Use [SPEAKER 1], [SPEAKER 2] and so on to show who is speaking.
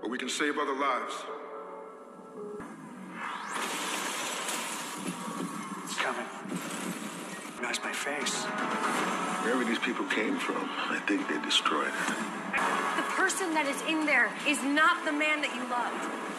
[SPEAKER 1] or we can save other lives.
[SPEAKER 2] It's coming. Knows my face.
[SPEAKER 3] Wherever these people came from, I think they destroyed it.
[SPEAKER 4] The person that is in there is not the man that you loved.